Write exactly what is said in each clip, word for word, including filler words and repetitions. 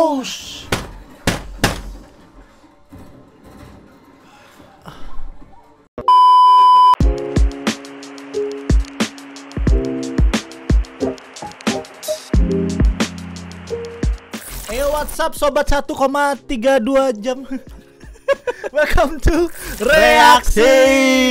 Push. Ayo WhatsApp sobat satu koma tiga dua jam. Welcome to Reaksi.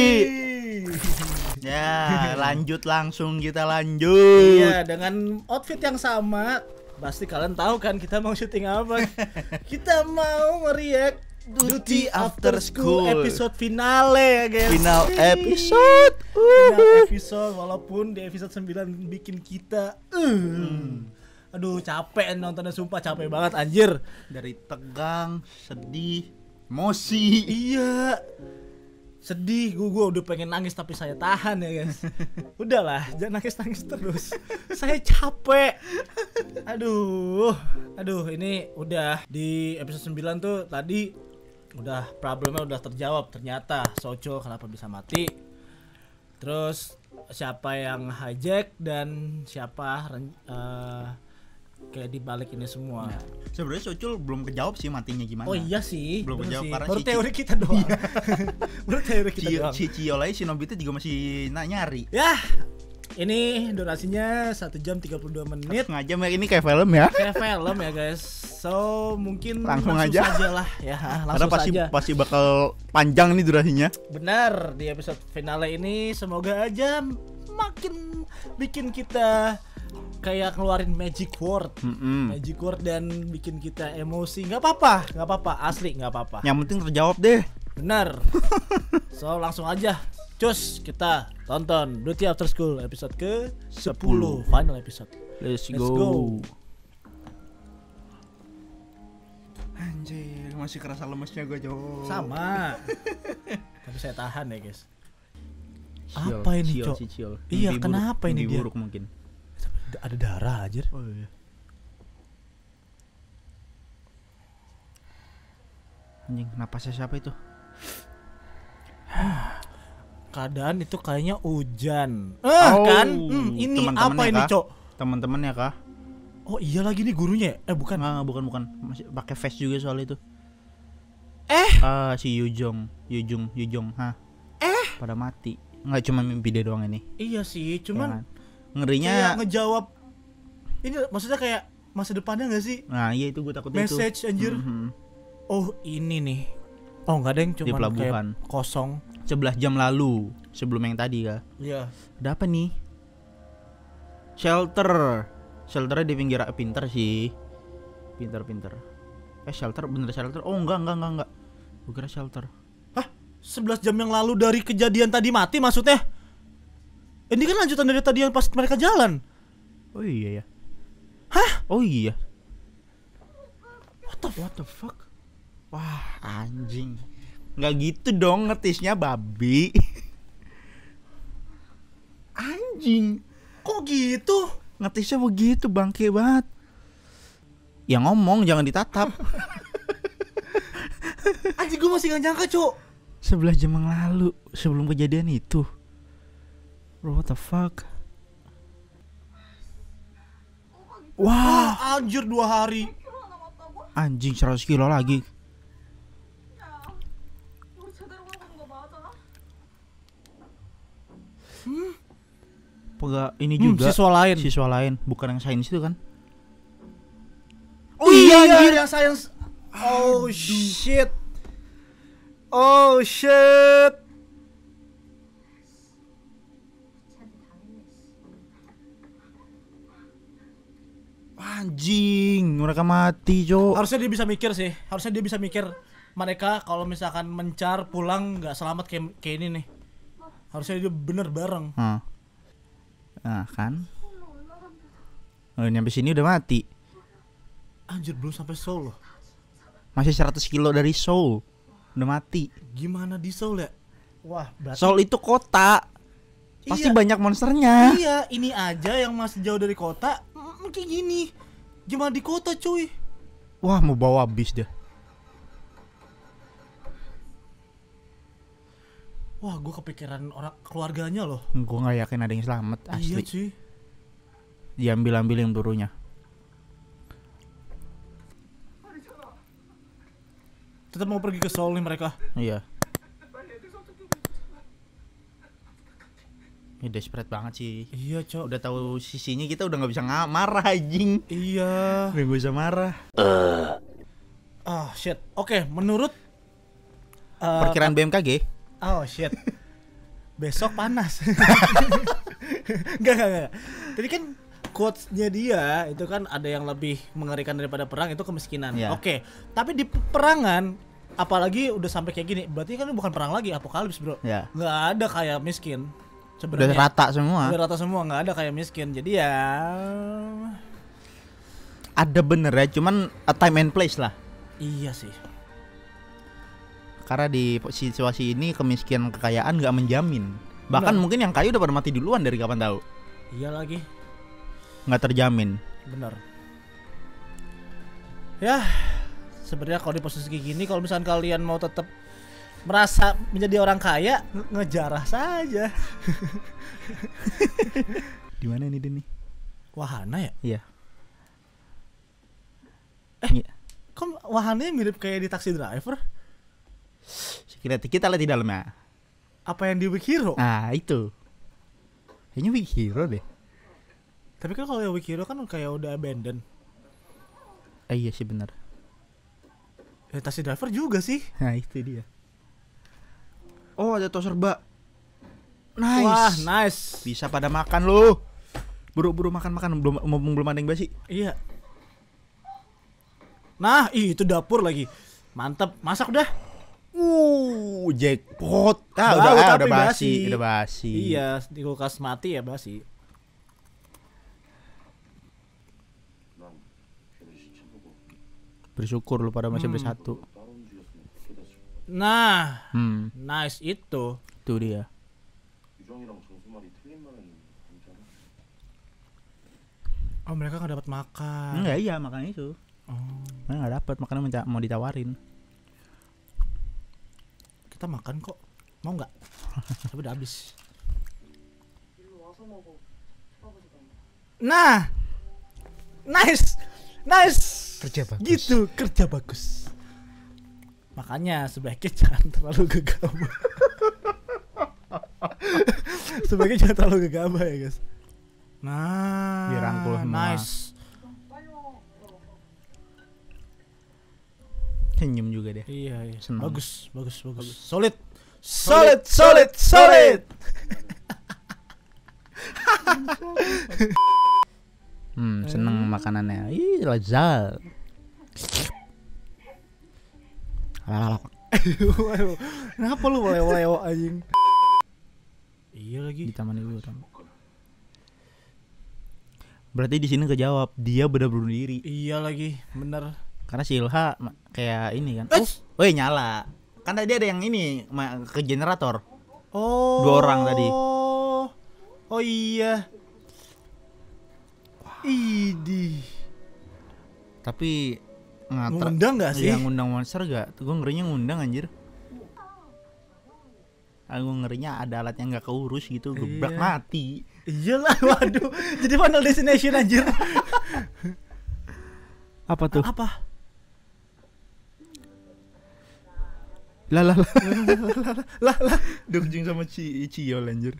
Ya, lanjut langsung kita lanjut. Iya, dengan outfit yang sama. Pasti kalian tahu kan kita mau syuting apa? Kita mau nge-react Duty After School episode finale ya guys. Final episode. Final episode walaupun di episode sembilan bikin kita uh. hmm. Aduh capek nontonnya, sumpah capek banget anjir. Dari tegang, sedih, emosi. Iya. Sedih, gue, gue udah pengen nangis tapi saya tahan ya guys. Udahlah, jangan nangis-nangis terus. Saya capek. Aduh. Aduh, ini udah di episode sembilan tuh tadi udah problemnya udah terjawab ternyata. Socho kenapa bisa mati. Terus siapa yang hijack dan siapa uh, kayak dibalik ini semua. Nah, sebenarnya Socul belum kejawab sih matinya gimana. Oh iya sih. Belum kejawab sih. karena Baru si teori kita doang. Baru teori kita Cio, doang. Si Ciolai si Nobita juga masih nak nyari. Ya. Ini durasinya satu jam tiga puluh dua menit. Setengah jam ya, ini kayak film ya. Kayak film ya guys. So mungkin langsung, langsung aja. saja lah ya. Langsung Karena pasti saja. pasti bakal panjang nih durasinya. Benar, di episode finale ini semoga aja makin bikin kita kayak ngeluarin magic word, Mm-mm. magic word dan bikin kita emosi. Nggak apa-apa, nggak apa-apa, asli nggak apa-apa. Yang penting terjawab deh. Benar. So langsung aja, cus kita tonton Duty After School episode ke sepuluh, final episode. Let's, Let's go. go. Anjir, masih kerasa lemesnya gue Jo. Sama. Tapi saya tahan ya guys. Ciol, Apa ini, Ciol, Cok? si Ciol. Iya, Mimpi kenapa buruk, ini mimpi dia? buruk mungkin. Ada darah aja. Oh iya. Anjing, napasnya siapa itu? Keadaan itu kayaknya hujan. Eh Oh, kan? Hmm, ini teman-temannya apa ini, kah? Cok? Teman-temannya kah? Oh iya lagi nih gurunya. Eh bukan. Enggak, bukan bukan. Masih pakai face juga soal itu. Eh, Ah, si Yujong, Yujong, Yujong, ha. eh. Pada mati. Enggak cuma mimpi dia doang ini. Iya sih, Ya cuman kan? Ngerinya. kayak ngejawab. Ini maksudnya kayak masa depannya nggak sih? Nah, iya itu gue takutnya itu. Message anjir. Mhm. Oh ini nih. Oh nggak ada yang Di cuma pelabuhan. kayak kosong. sebelas jam lalu sebelum yang tadi kah? Iya. Ada apa nih? Shelter. Shelternya di pinggir, pinter sih. Pinter-pinter. Eh shelter bener shelter? Oh enggak enggak enggak enggak. Gue kira shelter. Hah? sebelas jam yang lalu dari kejadian tadi mati maksudnya? Ini kan lanjutan dari tadi yang pas mereka jalan. Oh iya ya. Hah? Oh iya. What the What the fuck? Wah anjing. Nggak gitu dong ngetisnya babi. Anjing. Kok gitu? Ngetisnya begitu bangke banget. Ya ngomong jangan ditatap. Anjing gue masih gak nyangka, Cok. sebelas jam yang lalu sebelum kejadian itu. Bro, what the fuck? Wah, anjir dua hari. Anjing seratus kilo lagi. Hmm. Pega ini Hmm, juga siswa lain. Siswa lain, bukan yang sains itu kan? Oh iya, iya, yang sains. Oh shit. Oh shit. Anjing, mereka mati, Cok. Harusnya dia bisa mikir sih. Harusnya dia bisa mikir mereka kalau misalkan mencar pulang nggak selamat kayak kayak ini nih. Harusnya dia bener bareng. Nah, nah kan? Oh, nyampe sini udah mati. Anjir belum sampai Seoul loh. Masih seratus kilo dari Seoul. Udah mati. Gimana di Seoul ya? Wah, berarti Seoul itu kota. Pasti iya, banyak monsternya. Iya, ini aja yang masih jauh dari kota. Mm, kayak gini. Gimana di kota, cuy? Wah, mau bawa bis deh. Wah, gue kepikiran orang keluarganya loh. Gue nggak yakin ada yang selamat asli. Iya, cuy. Diambil-ambilin pelurunya. Tetap mau pergi ke Seoul nih mereka. Iya. Ini desperate banget sih. Iya, Cok. Udah tahu sisinya kita udah nggak bisa nga- marah anjing. Iya. Udah nggak bisa marah. Oh shit. Oke, menurut uh, Perkiraan B M K G. Oh shit. Besok panas. Enggak, enggak, enggak. Tadi kan quotes-nya dia itu kan ada yang lebih mengerikan daripada perang itu kemiskinan. Ya. Oke. Tapi di peperangan apalagi udah sampai kayak gini, berarti kan ini bukan perang lagi, apokalips, Bro. Ya. Nggak ada kayak miskin. Udah Sebenarnya rata semua. udah rata semua, nggak ada kayak miskin. Jadi ya Ada bener ya, cuman a time and place lah. iya sih. Karena di situasi ini kemiskinan kekayaan nggak menjamin. Bahkan Benar. mungkin yang kaya udah pada mati duluan dari kapan tahu. Iya lagi. Nggak terjamin. Bener. Ya, sebenarnya kalau di posisi kayak gini, kalau misalnya kalian mau tetap merasa menjadi orang kaya, nge- ngejarah saja. Di mana ini Dini? Wahana ya? Iya. Eh, Iya. kok wahananya mirip kayak di Taxi Driver? Kita kita lihat di dalamnya. Apa yang di Week Hero? Nah itu. Kayaknya Big Hero deh. Tapi kan kalau yang Week Hero kan kayak udah abandoned. Eh, iya sih benar. Ya, Taxi Driver juga sih. Nah itu dia. Oh ada tos serba. Nice. Wah, nice. Bisa pada makan loh. Buru-buru makan-makan belum belum belum ada yang basi. Iya. Nah, ih, itu dapur lagi. Mantap, masak udah. Uh, jackpot. Ah, Bau, udah, ah, tapi udah basi, basi. udah basi. Iya, di kulkas mati ya basi. Bersyukur lu pada masih Hmm. bersatu. Nah, Hmm, nice itu. itu dia. Oh, mereka nggak dapat makan. Enggak iya makan itu. Oh, Mereka nggak dapat makanya minta mau ditawarin. kita makan kok. Mau nggak? Tapi udah habis. Nah, nice, nice. Kerja bagus. Gitu, kerja bagus. Makanya sebaiknya jangan terlalu gegabah. Sebaiknya jangan terlalu gegabah ya guys. Nah, Dirangkul semua. nice. Senyum juga deh. Iya, iya. Senang. Bagus, bagus, bagus. Solid. Solid, solid, solid. Hmm, seneng makanannya. Ih, lezat. Alalala. Waduh, kenapa lu lewo-lewo anjing? Iya lagi. Di taman itu orang. Berarti di sini kejawab dia benar bunuh diri. Iya lagi, bener. Karena si Ilha ma- kayak ini kan. Eh. Oh, woi nyala. Kan tadi ada yang ini ma- ke generator. Oh. Dua orang tadi. Oh iya. Idi. Tapi ngatra. Ngundang nggak sih? Yang ngundang monster gak? Tuh gue ngerinya ngundang anjir. Aku ngerinya ada alat yang gak keurus gitu, gebrak Iya. mati. Iyalah, waduh. Jadi Final Destination anjir. Apa tuh? Apa? Lah lah lah lah lah. Dukjing sama Ci Ciol anjir.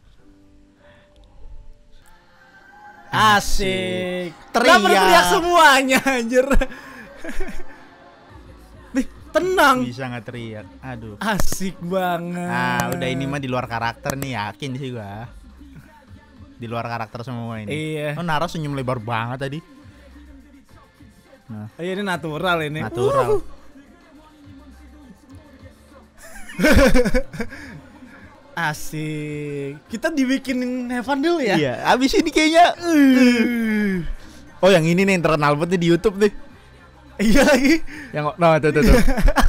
Asik. Teriak. Kenapa teriak semuanya anjir? Nih, tenang. Bisa nggak teriak? Aduh. Asik banget. Ah, udah ini mah di luar karakter nih, yakin sih gua. Di luar karakter semua ini. Iya. Oh, Nara senyum lebar banget tadi. Nah, Oh, iya, ini natural ini. natural. Uh. Asik. Kita dibikinin Heaven dulu ya. Iya, abis ini kayaknya. Uh. Oh, yang ini nih yang terkenal banget nih di YouTube nih. Iya lagi. Yang nah tuh tuh tuh.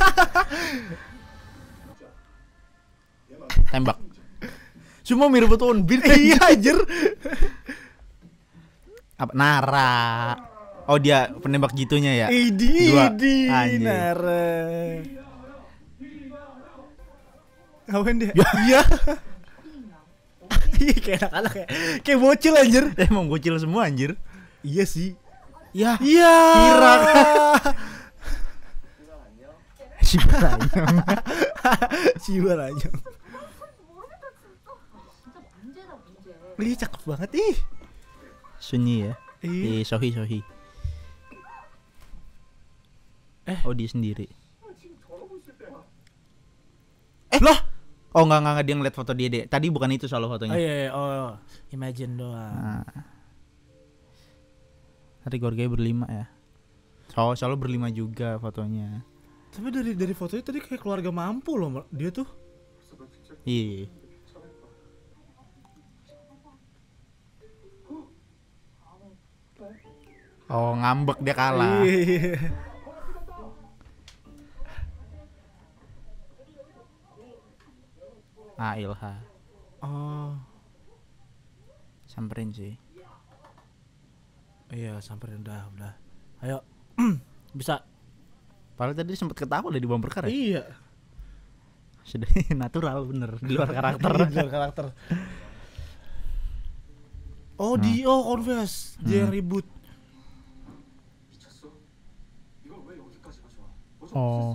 Tembak. Cuma mirip betul Bin. Iya anjir. Apa Nara? Oh, dia penembak gitunya ya. Idi, Dua. idi, Anjir. Nara. Ngapain dia? Iya. Ih, kayak anak-anak kayak kayak bocil anjir. Emang bocil semua anjir. Iya sih. Ya. Iya. Kira. Shiba Lanyong. Shiba Lanyong. Ih, cakep banget ih. Sunyi ya. Ih. Di Sohi Sohi. Eh. Oh dia sendiri. Eh lah. Oh enggak enggak, enggak, dia ngeliat foto dia deh. Tadi bukan itu soal fotonya. Oh iya, iya. Oh, imagine doang. Nah. Tadi keluarganya berlima ya. So, selalu berlima juga fotonya. Tapi dari dari fotonya tadi kayak keluarga mampu loh dia tuh. Iya. Oh ngambek dia kalah. Iya. Ah Ilha. Oh. Samperin sih. Iya, samperin udah, udah. Ayo. Bisa. Padahal tadi sempat ketawa udah di bumper car ya. Iya. Sudah natural bener di luar karakter. Di luar karakter. Oh, Nah. Dio confess. Dia yang Hmm. ribut. Oh.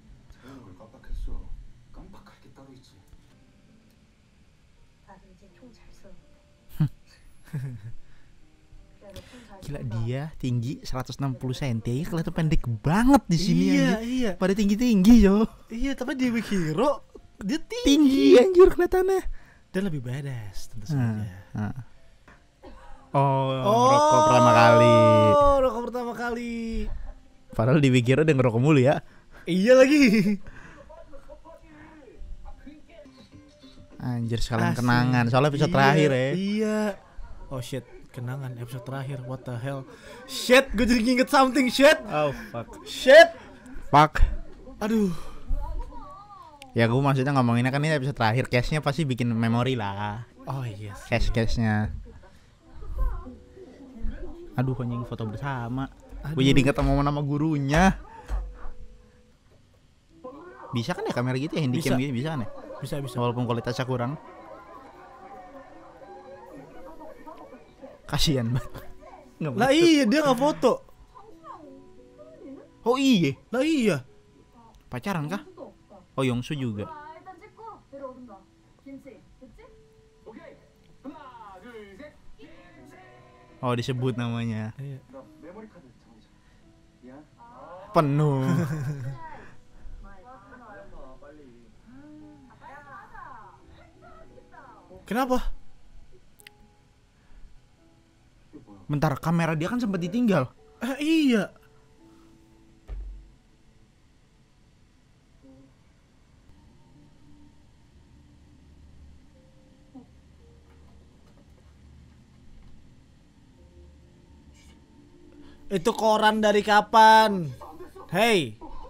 Gila dia tinggi seratus enam puluh sentimeter ya, kelihatan pendek banget di sini. Iya, anjir. iya. Pada tinggi-tinggi yo. Iya, tapi di Big Hero dia tinggi. Tinggi anjir kelihatannya. Dan lebih badass tentu Nah, saja. nah. Oh, rokok pertama kali. Oh, rokok pertama kali. Padahal di Big Hero dia ngerokok mulu ya. Iya lagi. Anjir sekalian Asli. kenangan. Soalnya episode Iya, terakhir ya. Iya. Oh shit, kenangan episode terakhir. What the hell? Shit, gue jadi nginget something shit. Oh fuck. Shit. Fuck. Aduh. Ya gue maksudnya ngomonginnya kan ini episode terakhir. Case-nya pasti bikin memori lah. Oh iya. sih. Case-case-nya. Aduh anjing foto bersama. Aduh. Gue jadi ketemu nama gurunya. Bisa kan ya kamera gitu ya, handycam Bisa. gitu bisa kan ya? Bisa bisa. Walaupun kualitasnya kurang. Kasian banget. Nggak Lah masuk. iya dia nggak foto. Oh iya. Lah iya. Pacaran kah? Oh Yongsu juga. 일단 찍고 내려오든가. 김치, 됐지? Oh disebut namanya. Iya. Penuh. Kenapa? Bentar kamera dia kan sempat ditinggal. Eh iya. Itu koran dari kapan? Hey.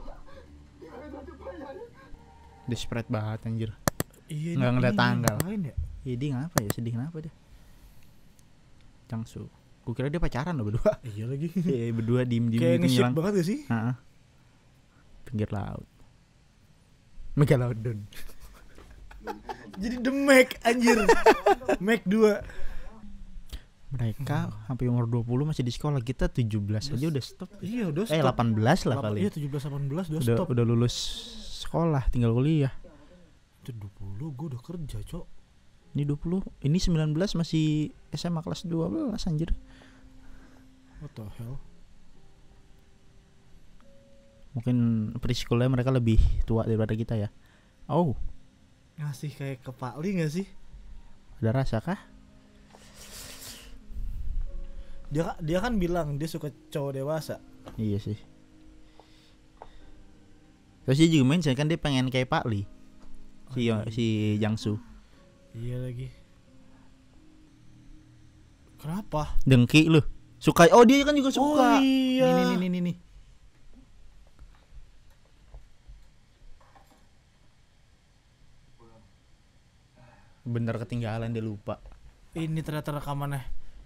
Desperate banget anjir. Iya, Nggak ini- ngeliat ini tanggal. ngapain ya? Ya, dia ngapa ya? Sedih kenapa dia? Jangsu. Gue kira dia pacaran loh berdua. Iya lagi. Iya berdua diem-diem Kayak gitu nge-ship ngilang. banget gak sih? Heeh. Pinggir laut. Megalodon. Jadi The Mac anjir. Mac dua. Mereka sampai umur dua puluh masih di sekolah, kita tujuh belas aja udah stop. Iya udah Eh stop. delapan belas lah Delapan- kali. Iya tujuh belas delapan belas udah, udah stop. udah lulus sekolah, tinggal kuliah. Itu dua puluh gue udah kerja, Cok. Ini dua puluh, ini sembilan belas masih S M A kelas dua belas anjir. What the hell? Mungkin preschoolnya mereka lebih tua daripada kita ya. Oh, Ngasih kayak ke Pak Li gak sih? ada rasa kah? Dia dia kan bilang dia suka cowok dewasa. Iya sih. Terus dia juga mention kan dia pengen kayak Pak Li. Si Oh, iya. si Jangsu. Iya lagi. Kenapa? Dengki lu. Suka. Oh, dia kan juga suka. Oh, iya. Nih nih nih nih nih. Bener ketinggalan, dia lupa. Ini ternyata rekamannya.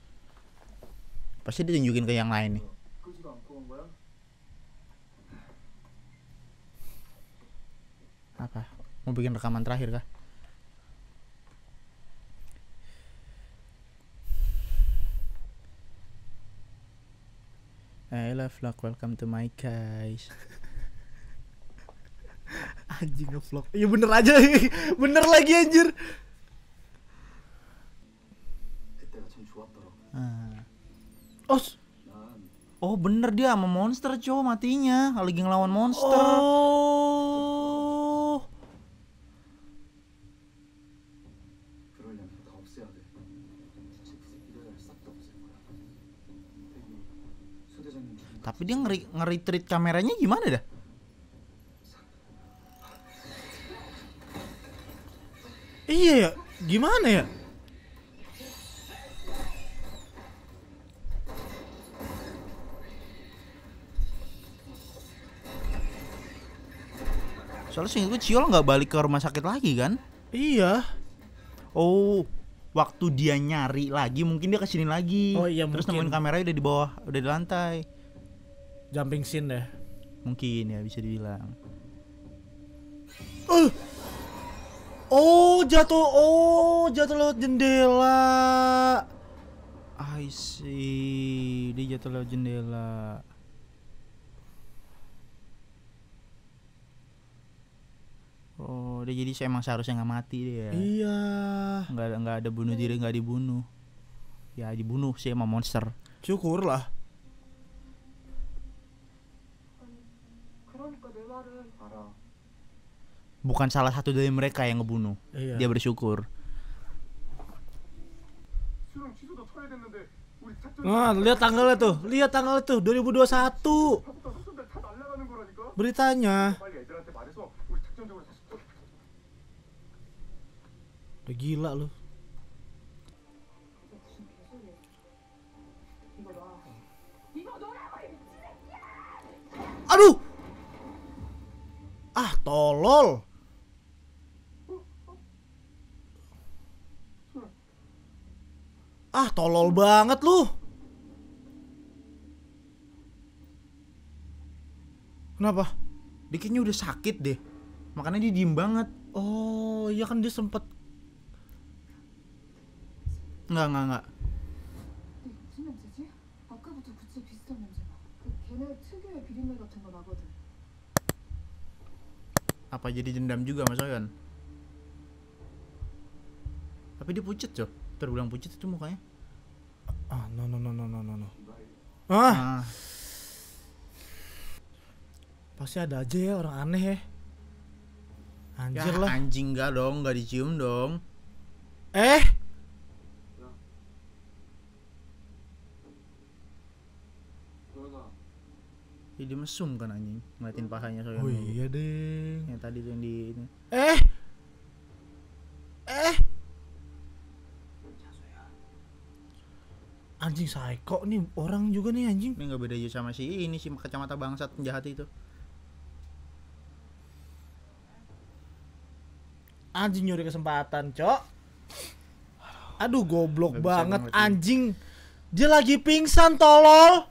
Pasti ditunjukin ke yang lain nih. Apa? Mau bikin rekaman terakhir kah? I love vlog, welcome to my guys. Anjing ngevlog. Iya bener aja. Bener lagi anjir. Nah. Oh. s- Oh bener dia sama monster cowok matinya lagi ngelawan monster. Oh. Tapi dia ngeri nge-retreat kameranya gimana dah? Iya ya. Gimana ya? Soalnya seingat gue Ciol nggak balik ke rumah sakit lagi kan? Iya. Oh, waktu dia nyari lagi mungkin dia kesini lagi. Oh iya, Terus mungkin. nemuin kameranya udah di bawah, udah di lantai. Jumping scene deh. Mungkin ya bisa dibilang. Uh. Oh jatuh. Oh jatuh lewat jendela. I see, dia jatuh lewat jendela. Oh, dia jadi emang seharusnya nggak mati dia. Iya. Nggak ada nggak ada bunuh diri, nggak dibunuh. Ya dibunuh sih sama monster. Syukur lah. 그러니까 내 말은 알아. Bukan salah satu dari mereka yang ngebunuh. Iya. Dia bersyukur. 수능 취소도 처리됐는데 우리 작전 Nah, lihat tanggalnya tuh. Lihat tanggalnya tuh dua ribu dua puluh satu. 하부터 선수들 다 날아가는 거라니까. Beritanya. 빨리 애들한테 말해서 우리 작전적으로 다시 또 Udah gila lu. 이게 무슨 개소리야. 이거 놔. 이거 놓으라고 이 미친 새끼야. Aduh. Ah, tolol. Ah, tolol banget lu. Kenapa? Dia kayaknya udah sakit deh. Makanya dia diem banget. Oh, iya kan dia sempet. Enggak, enggak, enggak. 이게 무슨 냄새지? 아까부터 구체 비슷한 냄새 나. 그 걔네 특유의 비린내 같은 거 나거든. Apa jadi dendam juga Mas Oyon? Tapi dia pucet coy. Terbilang pucet itu mukanya. Ah, no no no no no no no. Ah, Ah, pasti ada aja ya orang aneh ya. Anjir ya, lah. anjing enggak dong, enggak dicium dong. Eh, Ya, dia mesum kan anjing, ngeliatin pahanya Soyon. oh dulu. iya deh. Yang tadi tuh yang di ini. Eh, eh, anjing psycho nih orang juga nih anjing. Ini enggak beda aja sama si ini si kacamata bangsat penjahat itu. Anjing nyuri kesempatan, Cok. Aduh, goblok Nggak bisa banget banget, anjing. Dia lagi pingsan, tolol.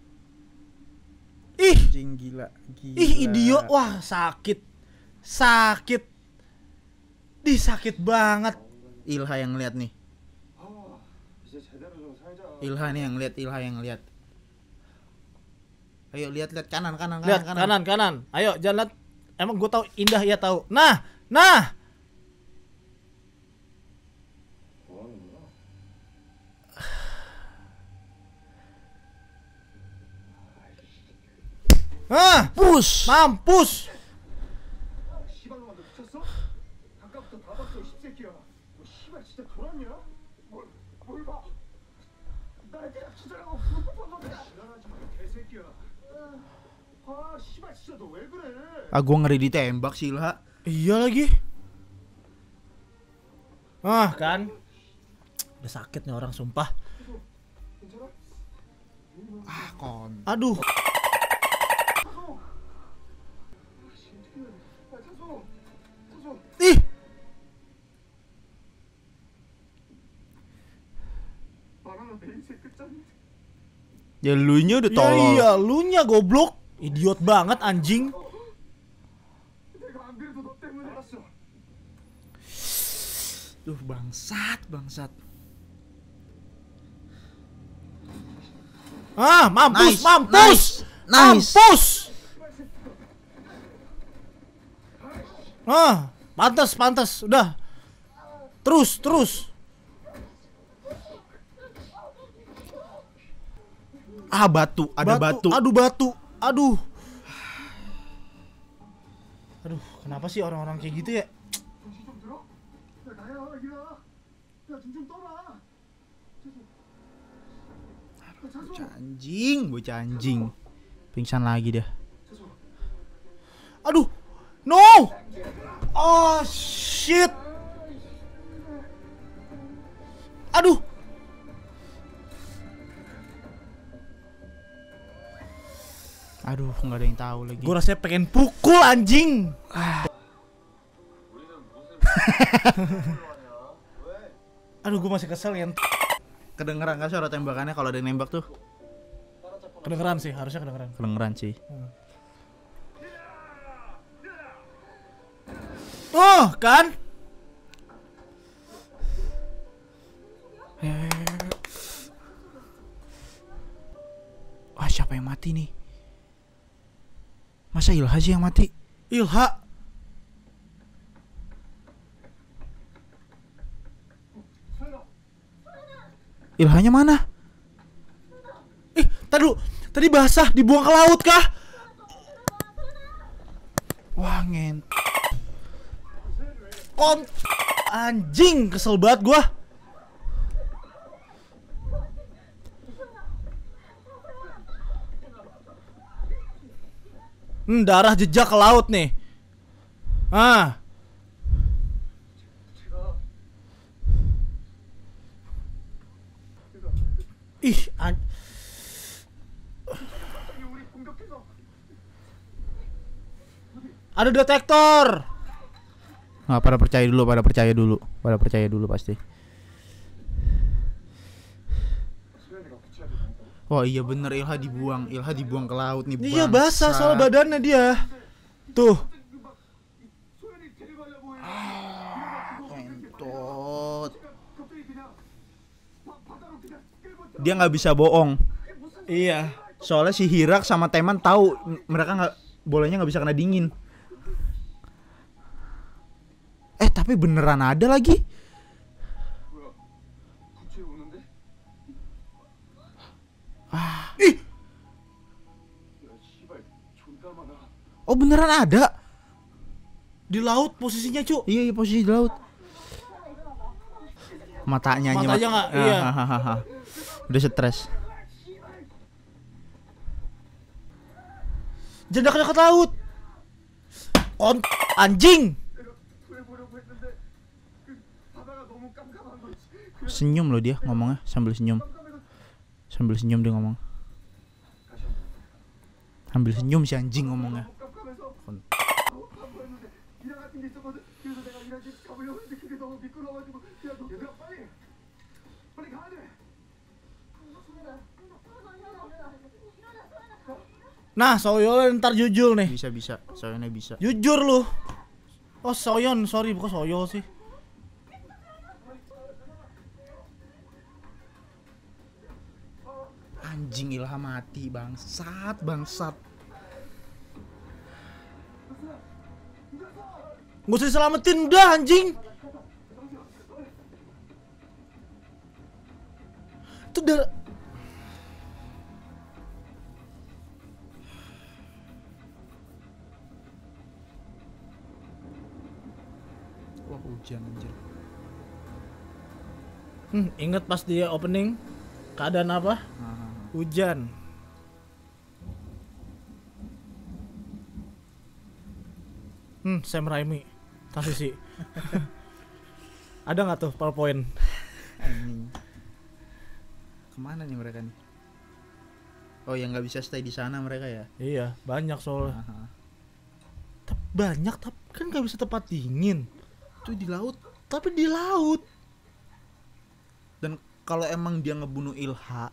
Ih, Anjing gila, gila. ih idiot. Wah, sakit. Sakit. Di sakit banget. Ilha yang ngeliat nih. 아 이제 제대로 좀 살자. Ilha nih yang ngeliat, Ilha yang ngeliat. Ayo lihat-lihat kanan kanan kanan Lihat kanan kanan. Ayo jalan. Emang gue tahu Indah ya tahu. Nah, nah. 뭐 하는 거야? Ah, Push. mampus. 시발로만 너 미쳤어? 아까부터 다 봤어 이 십새끼야. 너 시발 진짜 돌았냐? 뭘, 뭘 봐? 나 내가 기자라고 불법한 거야. 지랄하지 마 개새끼야. 아 시발 진짜 너 왜 그래? Ah, gua ngeri ditembak si Ilha. Iya lagi. Ah, kan. Udah sakit nih orang sumpah. 괜찮아? Ah, kon. Aduh. 아 찬수, 찬수. Ih. 나랑은 내 인생 끝장인데. Ya lu nya udah Ya tolol. iya, lu nya goblok. Idiot banget anjing. 내가 안 그래도 너 때문에 알았어. Duh, bangsat, bangsat. Ah, mampus, Nice, mampus. nice, nice. Mampus. Ah, pantas, pantas, udah. Terus, terus. Ah, batu, ada batu. Aduh, batu. Aduh. Aduh, kenapa sih orang-orang kayak gitu ya? 정신 좀 들어? 야 나야 이리야. 야좀 좀 떠라. Bocah anjing, bocah anjing. Pingsan lagi dah. Aduh. No. Oh, shit. Aduh. Aduh, nggak ada yang tahu lagi. Gue rasanya pengen pukul anjing. Aduh, gue masih kesel ya. Kedengeran kan suara tembakannya kalau ada yang nembak tuh? Kedengeran sih, harusnya kedengeran. Kedengeran sih. Oh, kan? Wah, siapa yang mati nih? Masa Ilha sih yang mati? Ilha. Ilhanya mana? Eh, tadi dulu. Tadi basah, dibuang ke laut kah? Wah, ngent. Kon anjing, kesel banget gua. Hmm, darah jejak ke laut nih. Ah. Ih, an ada detektor. Nggak, pada percaya dulu, pada percaya dulu, pada percaya dulu pasti. Oh iya bener, Ilha dibuang, Ilha dibuang ke laut nih. Iya, basah soal badannya dia. Tuh. Entot. Dia nggak bisa bohong. Iya. Soalnya si Hirak sama Teman tahu mereka nggak, bolanya nggak bisa kena dingin. Eh tapi beneran ada lagi. Ah. Ih. Oh beneran ada. Di laut posisinya, Cu. Iya, iya posisi di laut. Matanya aja. Matanya nggak, iya. Udah stres. Jangan dekat laut. On anjing. Senyum loh dia ngomongnya, sambil senyum. Sambil senyum dia ngomong. Sambil senyum si anjing ngomongnya. Nah, Soyon ntar jujur nih. Bisa bisa, soalnya bisa. Jujur lu. Oh, Soyon, sorry bukan Soyo sih. Anjing, Ilha mati, bangsat, bangsat. Gak usah diselamatin udah anjing. Itu udah. Wah, hujan anjir. Hmm, inget pas dia opening keadaan apa? Ah. Hujan. Hmm, Sam Raimi. Transisi. Ada nggak tuh PowerPoint? Anjing. Kemana nih mereka nih? Oh, yang nggak bisa stay di sana mereka ya? Iya, banyak soalnya. Aha. Tep- Banyak tapi kan nggak bisa tempat dingin. Itu di laut. Tapi di laut. Dan kalau emang dia ngebunuh Ilha,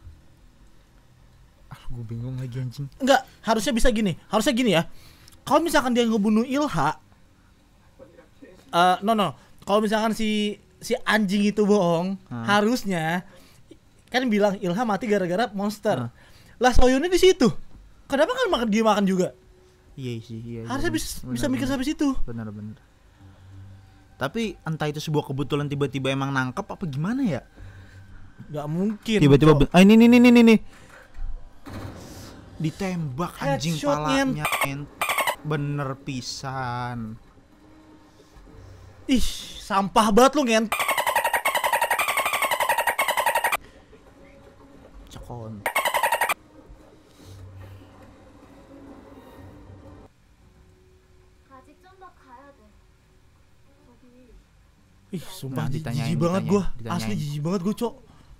ah gue bingung lagi anjing. Enggak, harusnya bisa gini. Harusnya gini ya. Kalau misalkan dia ngebunuh Ilha, uh, no no. Kalau misalkan si si anjing itu bohong, Hmm. harusnya kan bilang Ilha mati gara-gara monster. Hmm. Lah Soyonnya di situ. Kenapa kan makan dia makan juga? Iya sih, iya. Harusnya iya. bisa Benar, bisa mikir benar. sampai situ. Benar benar. Tapi entah itu sebuah kebetulan tiba-tiba emang nangkep apa gimana ya? Gak mungkin. Tiba-tiba Cok. ben- ah, ini nih nih nih nih. Ditembak anjing Headshot, palanya. Ent. Bener pisan. Ih, sampah banget lu ngent. Cekon. 아직 좀 더 가야 돼. 저기 Ih, sumpah Nah, jijik ditanyain, banget ditanyain, gua. ditanyain. Asli jijik banget gua, Cok.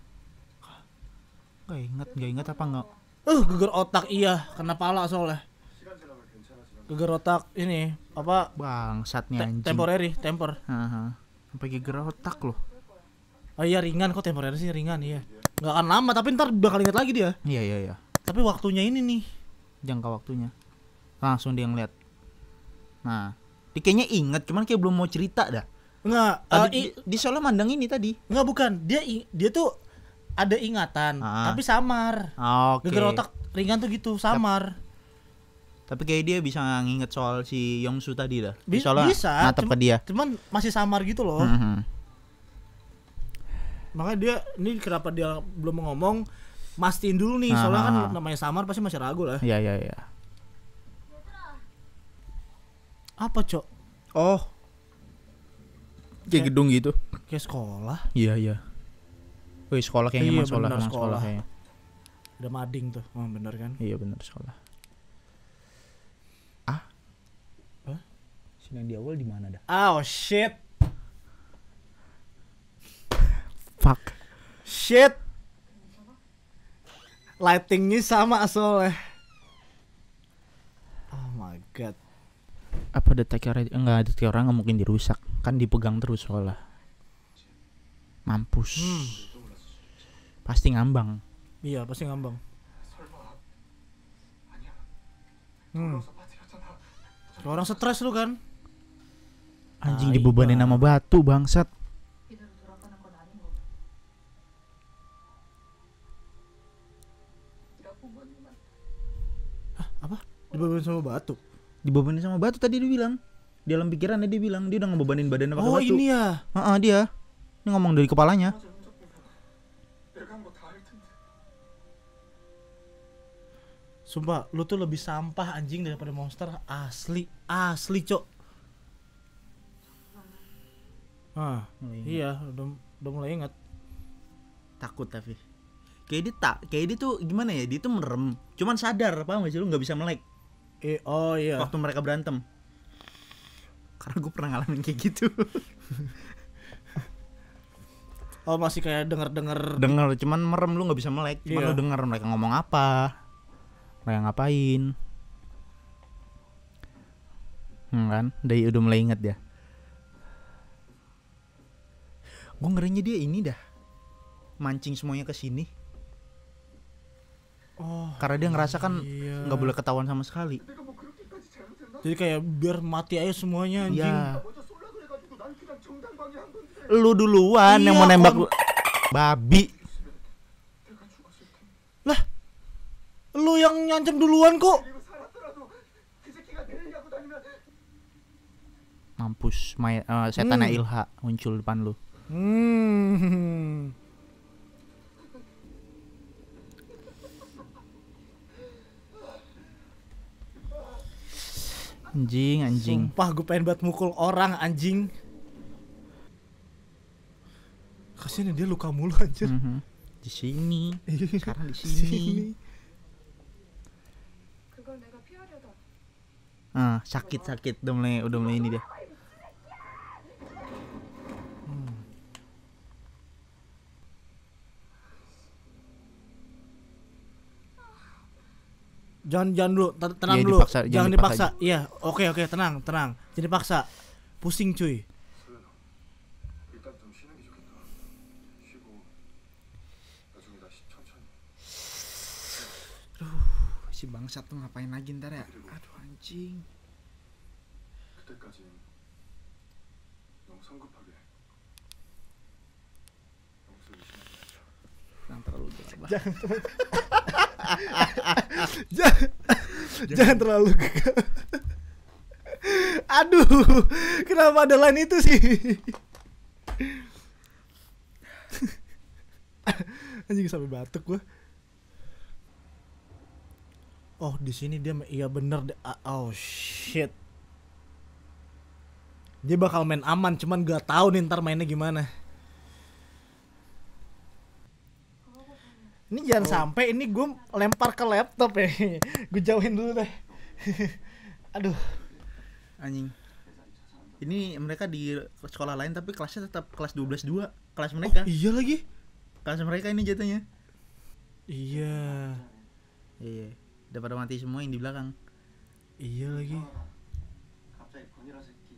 Gak inget, gak inget apa enggak? Eh, geger otak iya, kena pala soalnya. 시간 지나면 괜찮아지는 Geger otak ini apa? Bangsatnya Te- anjing. temporary, temper. Haha. Sampai geger otak loh. Oh iya ringan kok temporary sih ringan iya. Nggak akan lama tapi ntar bakal ingat lagi dia. Iya iya iya. Tapi waktunya ini nih. Jangka waktunya. Langsung dia ngeliat. Nah, dia kayaknya inget, cuman kayak belum mau cerita dah. Enggak, Tadi eh, i- di, di Solo mandang ini tadi. enggak bukan. Dia i- dia tuh ada ingatan, Ah. tapi samar. Oke. Geger otak ringan tuh gitu, samar. Tapi kayak dia bisa nginget soal si Yongsu tadi dah. Bi- Soalnya bisa, natap cuma- ke dia. Cuman masih samar gitu loh. Mhm. Makanya dia ini kenapa dia belum ngomong, mastiin dulu nih, soalnya kan Ah. namanya samar pasti masih ragu lah. Iya iya iya. Apa, Cok? Oh. Kayak gedung gitu. Kayak sekolah. Iya iya. Wih, sekolah kayaknya Iya, emang sekolah, bener, emang sekolah sekolah. kayaknya. Udah mading tuh. Oh, bener kan? Iya bener sekolah. Ah? Hah? Sini yang di awal di mana dah? Oh shit. Fuck. Shit. Lightingnya sama soalnya. Oh my god. Apa detek orang enggak detek orang nggak mungkin dirusak, kan dipegang terus soalnya. Mampus. Hmm. Pasti ngambang. Iya pasti ngambang. 설마 아니야 Hmm. 돌아서 빠뜨렸잖아 Orang stres lu kan? Anjing Tai, dibebanin Bang. sama batu bangsat. 이대로 돌아가는 건 아닌 거. 이라 부모님한테 Apa? Dibebanin sama batu. Dibebanin sama batu tadi dia bilang. Di dalam pikirannya dia bilang dia udah ngebebanin badannya pakai Oh batu. ini ya. Heeh, dia. Ini ngomong dari kepalanya. 맞아 흔적 보면 내가 한 거 다 할 텐데 Sumpah, lu tuh lebih sampah anjing daripada monster. Asli, asli, Cok. Ah, Mulai iya, udah udah mulai ingat. takut tapi. Kayak dia tak, kayak dia tuh gimana ya? Dia tuh merem, cuman sadar, paham gak sih lu nggak bisa melek Eh, oh iya. waktu mereka berantem. Karena gue pernah ngalamin kayak gitu. Oh masih kayak denger-denger. Dengar, cuman merem lu nggak bisa melek. Cuman Iya. lu dengar mereka ngomong apa, mereka ngapain. Hmm, kan, udah udah mulai inget dia. Gue ngerinya dia ini dah mancing semuanya ke sini. Oh, Karena dia ngerasa kan iya. nggak boleh ketahuan sama sekali. 내가 뭐 그렇게까지 잘못했나? Jadi kayak biar mati aja semuanya anjing. Iya. 먼저 쏠라 그래가지고 난 그냥 정당방위 한 건데 Lu duluan yang Iya, mau nembak kon- lu. Babi. 내가 죽었을 텐데 Lu yang nyancem duluan kok. 그리고 살았더라도 그 새끼가 내일 야구 다니면 Mampus, may, eh, setannya Hmm. Ilha muncul depan lu. Hmm. Anjing, anjing. Sumpah gue pengen buat mukul orang anjing. Kasian dia luka mulu anjir. Mhm. Di sini. Sekarang di Di sini. 그걸 내가 피하려다 Ah, sakit-sakit udah mulai udah mulai ini dia. Jangan jangan dulu, ten- tenang Iya, dulu. dipaksa, jangan jangan dipaksa dipaksa. Iya, oke oke, tenang, tenang. Jangan dipaksa. Pusing cuy. 일단 좀 쉬는 게 좋겠다 쉬고 나중에 다시 천천히 Si bangsat tuh ngapain lagi ntar ya? Aduh anjing. 그때까진 너무 성급하게 영수 의심하지 말자 Jangan terlalu gegabah. Jangan, jangan terlalu Aduh, kenapa ada line itu sih? Anjing sampai batuk gua. Oh, di sini dia iya bener deh. Ah, oh shit. Dia bakal main aman, cuman gak tahu nih ntar mainnya gimana. Ini jangan sampai ini gue lempar ke laptop ya. Gue jauhin dulu deh. Aduh. Anjing. Ini mereka di sekolah lain tapi kelasnya tetap kelas dua belas dua. Kelas mereka. Oh, iya lagi. Kelas mereka ini jatuhnya. Iya. Iya. Udah pada mati semua yang di belakang. Iya lagi. 갑자기 권이라 새끼.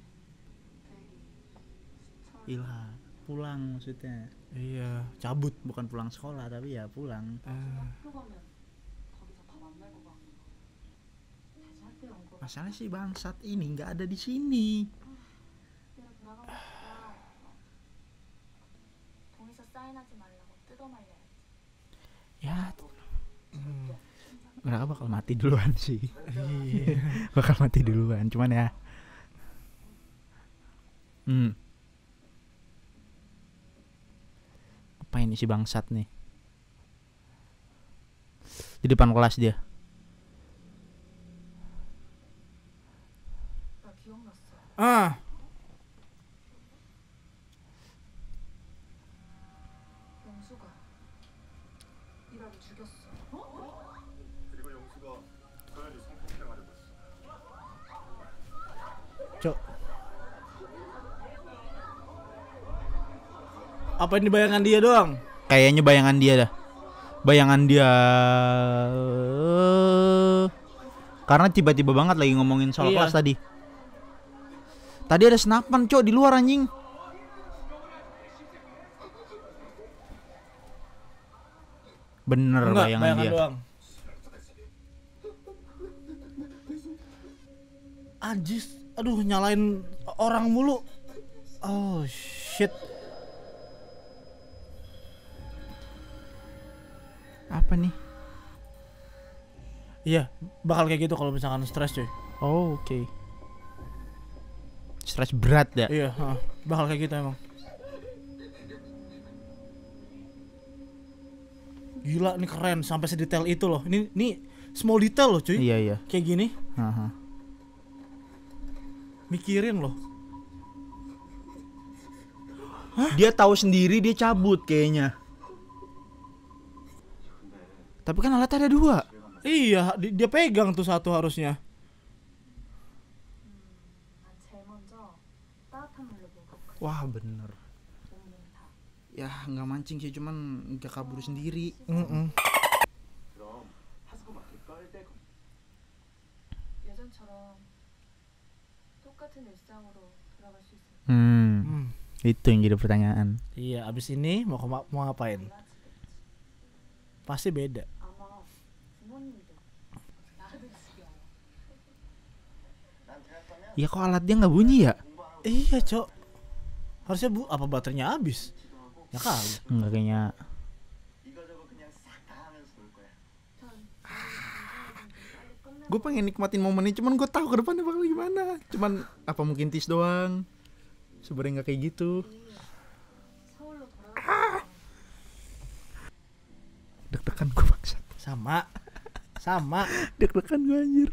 Ilha. Pulang maksudnya. Iya, cabut. Bukan pulang sekolah tapi ya pulang. Eh, 학교 가면 거기서 다 만날 거 같고 다시 학교에 온 거. Masalah sih bangsat ini nggak ada di sini. 내가 돌아가고 싶다. 동의서 사인하지 말라고 뜯어 말려야지. Ya, hmm, mereka bakal mati duluan sih. iya. Bakal mati duluan, cuman ya. Hmm. Apa ini si bangsat nih? Di depan kelas dia. 나 기억났어. Ah, 영수가 이라고 죽였어. 그리고 영수가 도현이 성폭행하려고 했어. Cok. Apa ini bayangan dia doang? Kayaknya bayangan dia dah. Bayangan dia. Karena tiba-tiba banget lagi ngomongin soal Iya. kelas tadi. Tadi ada senapan, Cok, di luar anjing. Bener Enggak, bayangan, bayangan dia. doang. Anjis, aduh nyalain orang mulu. Oh shit. Apa nih? Iya, bakal kayak gitu kalau misalkan stres cuy. Oh, oke. Stres berat ya. Iya, ha, bakal kayak gitu emang. Gila, ini keren sampai sedetail itu loh. Ini ini small detail loh cuy. Iya, iya. Kayak gini, Aha. mikirin loh. Dia tahu sendiri dia cabut kayaknya. Tapi kan alatnya ada dua. Iya, di- dia pegang tuh satu harusnya. 난 제일 먼저 따뜻한 물로 목욕해. Wah, bener. 온몸 다. Ya nggak mancing sih, cuman nggak kabur sendiri. Mm-mm. 그럼 하수구만 깃발 떼고 예전처럼 똑같은 일상으로 돌아갈 수 있을까? Hmm, Hmm. itu yang jadi pertanyaan. Iya, abis ini mau kema- mau ngapain? 달라지겠지. Pasti beda. 아마 부모님들 나를 집에 와요. 난 대학가면 Ya kok alat dia nggak bunyi ya? Iya, Cok. Harusnya bu apa baterainya habis? Ya kali. Enggak kayaknya. 이거저거 그냥 싹 다 하면서 놀 거야. 전 빨리 끝내고 Gue pengen nikmatin momen ini, cuman gue tahu ke depannya bakal gimana. Cuman apa mungkin tis doang? Sebenarnya nggak kayak gitu. 서울로 돌아가. Deg-degan gue bangsat. Sama. Sama. Deg-degan gue anjir.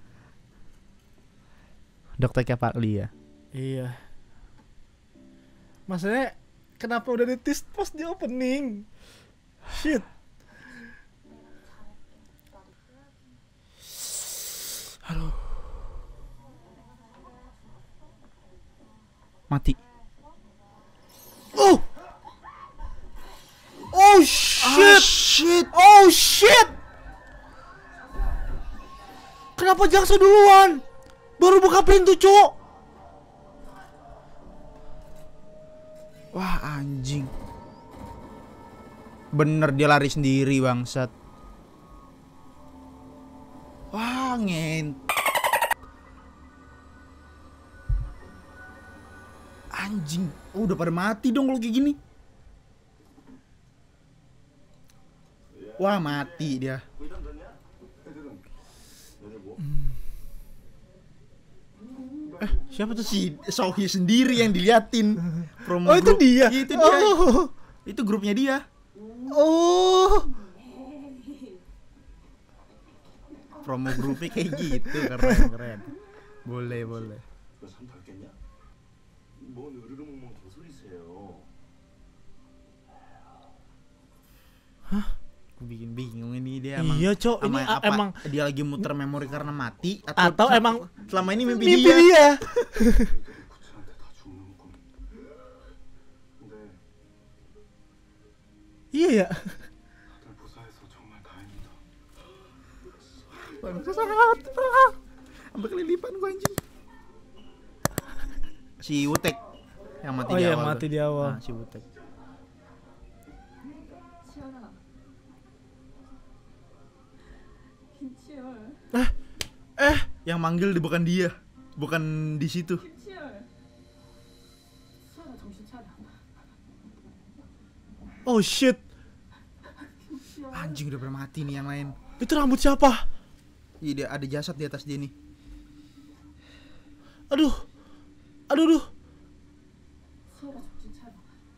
Dokter Pak Li ya. Iya. Maksudnya kenapa udah di tease pas di opening? Shit. Mati. Oh. Oh shit. Shit. Oh shit. Kenapa Jaksa duluan? Baru buka pintu, Cuk. Wah anjing. Bener dia lari sendiri bangsat. Wah ngent. Anjing. Oh, udah pada mati dong kalau kayak gini. Wah mati dia. 부담 졌냐? 애들은 너네 뭐? Eh, siapa tuh si Sohee sendiri yang diliatin promo Oh, itu grup. dia? Iya, itu dia. Oh. Itu grupnya dia. Oh. Promo grupnya kayak gitu, keren keren. Boleh boleh. 너 잠 덜겠냐? 뭔 으르르멍멍 개소리세요. Aku bikin bingung ini dia emang. Iya, Cok. Sama Ini a- apa, emang dia lagi muter memori karena mati atau se- emang selama ini mimpi, mimpi dia. dia. 구치한테 다 죽는 꿈. 근데 Iya ya. 다들 무사해서 정말 다행이다. Sampai kelilipan gua anjing. Si Wutek yang mati Oh di iya, awal. mati tuh. di awal. Nah, si Wutek. 치열아. 김치열. Eh, yang manggil di bukan dia, bukan di situ. 김치열. 치열아 정신 차려. Oh shit. Anjing udah pada mati nih yang lain. Itu rambut siapa? Iya, dia ada jasad di atas dia nih. Aduh. Aduh, aduh. 치열아 정신 차려.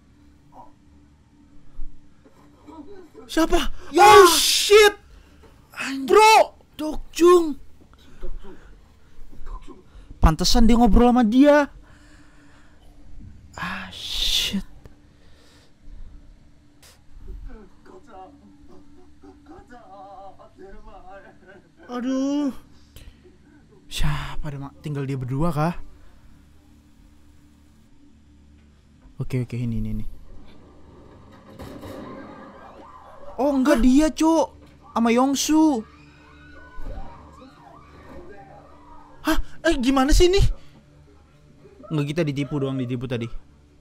Siapa? Oh shit. Bro. Dokjung. Pantesan dia ngobrol sama dia. Ah shit. Aduh. Siapa ada mak? Tinggal dia berdua kah? Oke oke ini ini ini. Oh enggak dia cok, sama Yongsu. Hah? Eh gimana sih ini? Enggak, kita ditipu doang, ditipu tadi.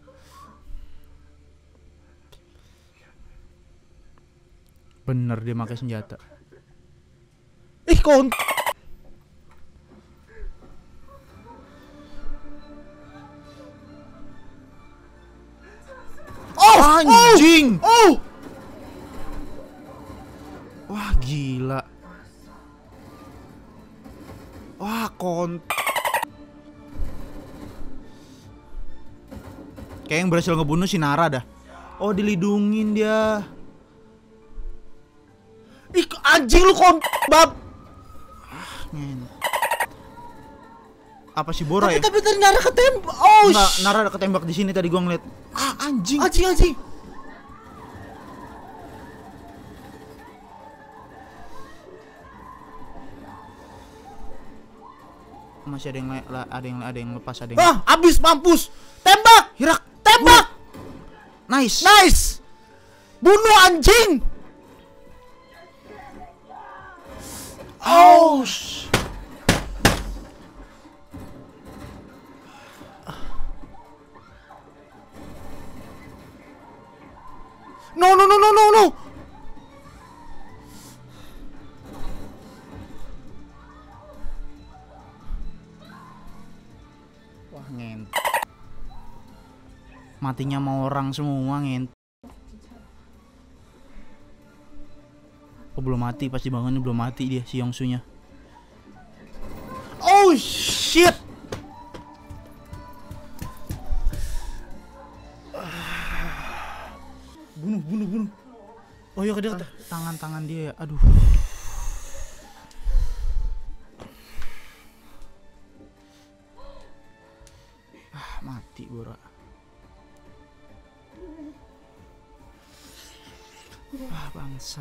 Bener dia pakai senjata. Ih kon. Oh anjing. Oh. Wah gila. Wah kon. Kayak yang berhasil ngebunuh si Nara dah. Oh dilindungin dia. Ih anjing lu kon bab. Men. Apa sih Bora Tapi ya? tapi tadi Nara ketembak. Oh Enggak, sh- Nara ada ketembak di sini tadi gua ngeliat. Ah anjing. Anjing anjing. Masih ada yang le- la- ada yang ada yang lepas, ada yang. Ah, abis mampus. Tembak. Hirak, Tembak. nice. Nice. Bunuh anjing. Oh. sh- No no no no no no. Wah ngent. Matinya mau orang semua ngent. Oh belum mati, pasti bangunnya belum mati dia si Yongsunya. Oh shit. Bunuh bunuh bunuh. Oh iya dia kata. Tangan-tangan dia ya, aduh. Ah mati Bora. Ah bangsat.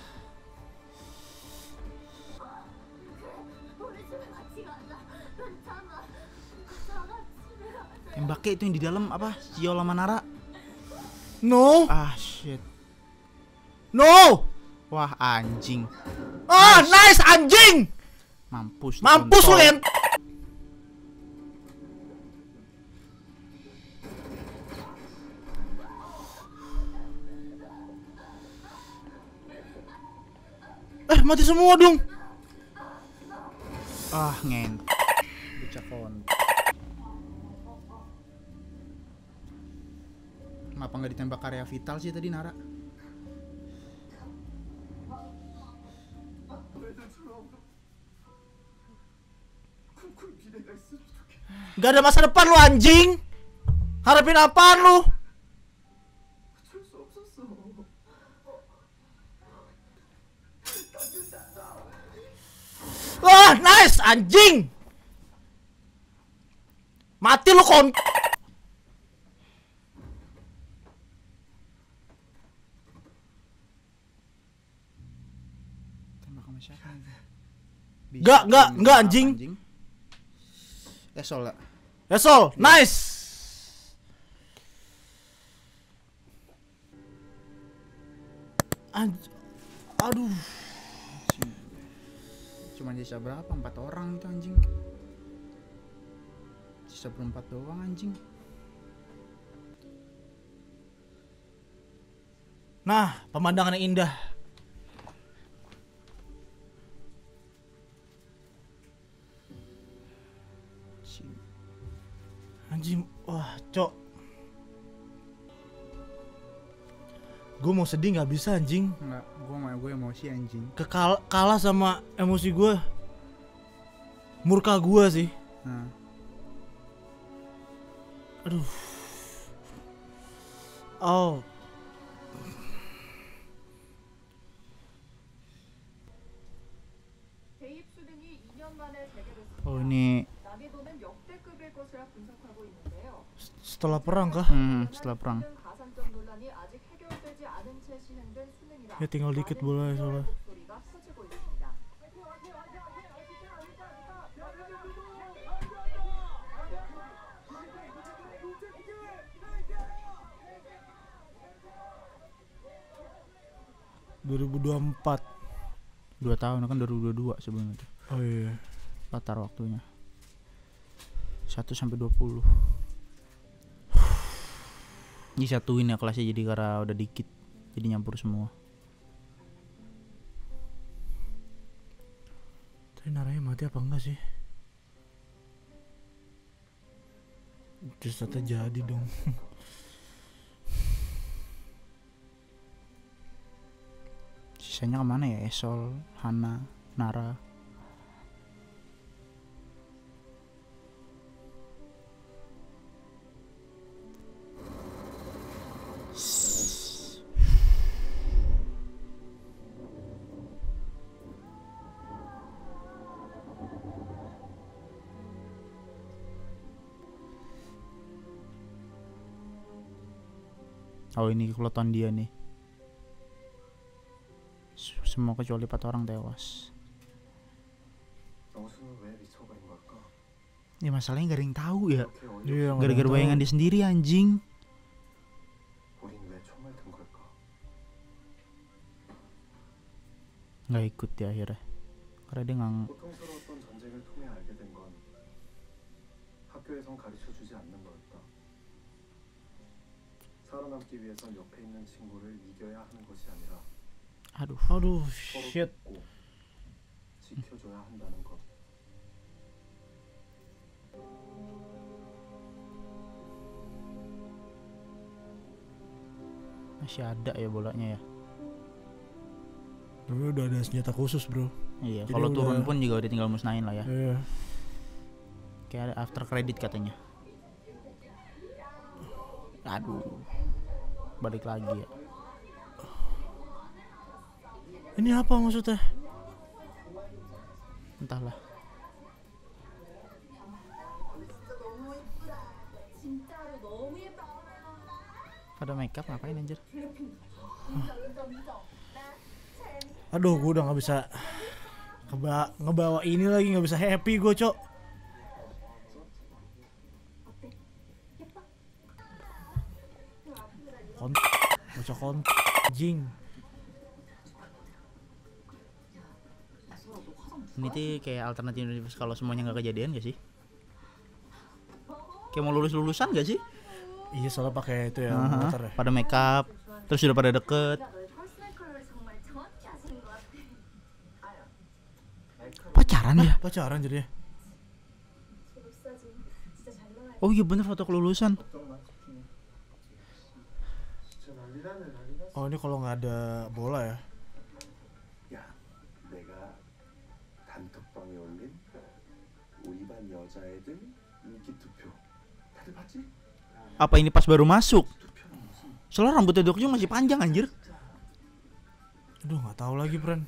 Tembaknya itu yang di dalam apa? Xiao sama Nara. No. Ah shit. No. Wah anjing. Ah, nice anjing. Mampus. Mampus lu dikontol. ent. Eh, mati semua dong. Ah ngen. Bocah kon. Kenapa nggak ditembak area vital sih tadi Nara? 꿈꿀 미래가 있으면 좋겠어. Gak ada masa depan lu anjing. Harapin apaan lu? 어쩔 수 없었어. Wah, nice anjing. Mati lu kon. Tembak sama siapa nih? Nggak, nggak, nggak, anjing. Eh soalnya Esol, nice. Anj Aduh. cuma sisa berapa? Empat orang itu anjing. Sisa berempat doang anjing. Nah, pemandangan yang indah. Anjing, wah, cok. Gue mau sedih nggak bisa anjing. Enggak, gua mau gue emosi anjing. Kekal kalah sama emosi gue. Murka gue sih. Nah, Aduh. Oh. 대입 수능이 이 년 만에 재개됐습니다. oh ini 난이도는 역대급일 것이라 분석하고 있는데요. Setelah perang kah? hmm, setelah perang. 가산점 논란이 아직 해결되지 않은 채 진행된 수능이라 Ya tinggal dikit bola ya soalnya. 목소리가 커지고 있습니다. dua ribu dua puluh empat. Dua tahun kan dua ribu dua puluh dua sebelum itu. Oh iya. Latar waktunya satu sampai dua puluh. Disatuin ya kelasnya jadi karena udah dikit. Jadi nyampur semua. Tapi Naranya mati apa enggak sih? Terus ternyata jadi dong. Sisanya kemana ya? Esol, Hana, Nara. Oh ini kelihatan dia nih. Semua kecuali empat orang tewas. 영수는 왜 미쳐버린 걸까? Ya masalahnya gak ada yang tahu ya. 그렇게 어이없이 Iya, nggak ada Gara-gara yang bayangan tahu. dia sendiri anjing. 우린 왜 총을 든 걸까? Nggak ikut dia akhirnya. Karena dia nggak. 고통스러웠던 전쟁을 통해 알게 된 건 학교에선 가르쳐주지 않는 거였다. 살아남기 위해선 옆에 있는 친구를 이겨야 하는 것이 아니라 Aduh. Aduh, 서로 shit. 돕고 지켜줘야 한다는 것. Masih ada ya bolanya ya. Dulu udah ada senjata khusus, bro. Iya. Jadi Kalau turun udah- pun juga udah tinggal musnahin lah ya. Iya. Kayak ada after credit katanya. Aduh. Balik lagi ya. Ini apa maksudnya? Entahlah. Pada makeup ngapain anjir? Aduh, gue udah nggak bisa keba ngebawa ini lagi, nggak bisa happy gue, cok. Kont, bocah kont, anjing. Ini tuh kayak alternatif universe kalau semuanya nggak kejadian gak sih? Kayak mau lulus lulusan gak sih? Iya, soalnya pakai itu ya, Aha, motor ya. pada makeup, terus sudah pada deket. Pacaran ya? Pacaran jadinya. Oh iya bener foto kelulusan. 진짜 난리나네 난리났어. Oh, ini kalau nggak ada bola ya. 야, 내가 단톡방에 올린 우리 반 여자애들 인기 투표 다들 봤지? Apa ini pas baru masuk? 투표는 무슨 Soalnya rambutnya Dokjong masih panjang anjir. Aduh nggak tahu lagi friend.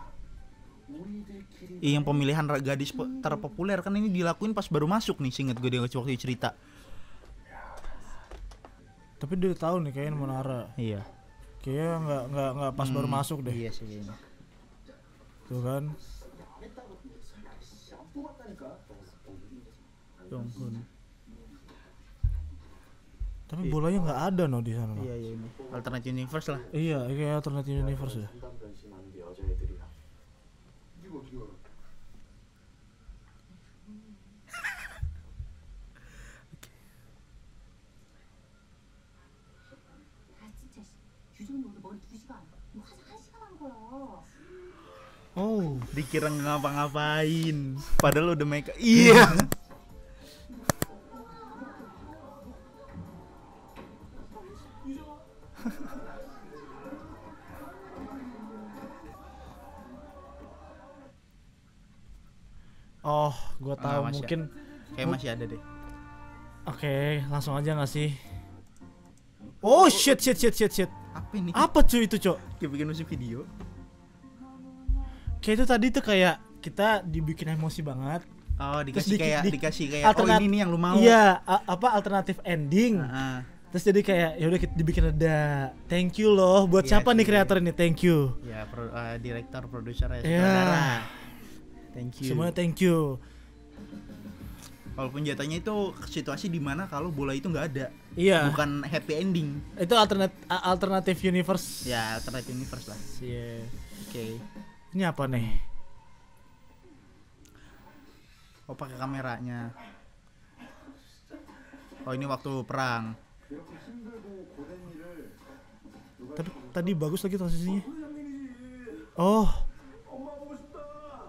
우리들끼리 Iya, yang pemilihan ra- gadis po- terpopuler kan ini dilakuin pas baru masuk nih, seinget gue dia waktu dia cerita. Tapi dia tahu nih kayaknya Monara. Iya. Kayaknya nggak nggak nggak pas baru Hmm, masuk deh. Iya sih kayaknya. Tuh kan. 안 뽑았다니까. Donghun. Tapi bolanya nggak ada no di sana. No. Iya iya ini. Alternate universe lah. Iya, kayak alternative universe ya. 상담 변신하는 게 여자애들이야. 이거 어떻게 알아? 아 진짜 씨. 유정이 오늘 머리 두 시간 너 화장 한 시간 한 거야. Oh, Dikira nggak ngapa-ngapain. Padahal udah make. Iya. oh, gua Nggak, tahu masih mungkin. Kayak masih ada deh. Oke, langsung aja nggak sih? Oh shit shit shit shit shit. Apa ini? Apa cuy itu cok? Kayak bikin musik video. Kayak itu tadi tuh kayak kita dibikin emosi banget. Oh, Terus dikasih dikit- kayak di- dikasih kayak alternat- oh ini nih yang lu mau. Iya, a- apa alternatif ending. Heeh. Terus jadi kayak ya udah kita dibikin reda. Thank you loh buat Iya siapa nih sih. kreator ini? Thank you. Ya, pro, uh, direktur, produser ya, Iya. sutradara. Thank you. Semuanya thank you. Walaupun jatuhnya itu situasi di mana kalau bola itu nggak ada, Iya. bukan happy ending. Itu alternate alternatif universe. Ya, alternate universe lah. Iya. Oke. Ini apa nih? Oh, pakai kameranya. Oh, ini waktu perang. Tapi tadi bagus lagi transisinya. Oh, 엄마 보고 싶다.